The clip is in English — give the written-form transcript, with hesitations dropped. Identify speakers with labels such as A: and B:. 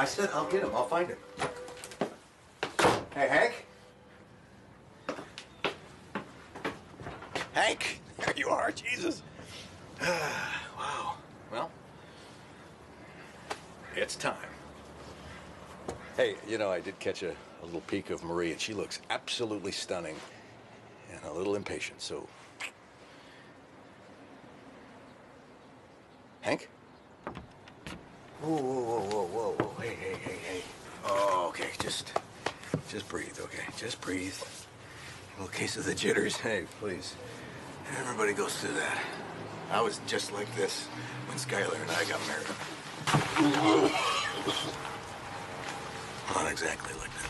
A: said I'll get him. I'll find him. Hey, Hank? Hank! There you are, Jesus. Wow. Well, it's time. Hey, you know, I did catch a little peek of Marie, and she looks absolutely stunning and a little impatient, so... Hank? Whoa, whoa, whoa, whoa, whoa, whoa. Hey, hey, hey, hey. Oh, okay, just breathe, okay? Just breathe. A little case of the jitters. Hey, please. Everybody goes through that. I was just like this when Skylar and I got married. Not exactly like that.